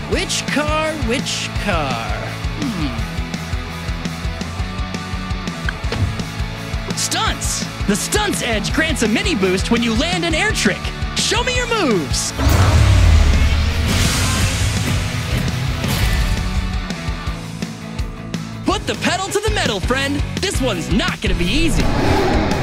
Which car? Which car? Stunts! The Stunts Edge grants a mini boost when you land an air trick. Show me your moves! Put the pedal to the metal, friend. This one's not gonna be easy.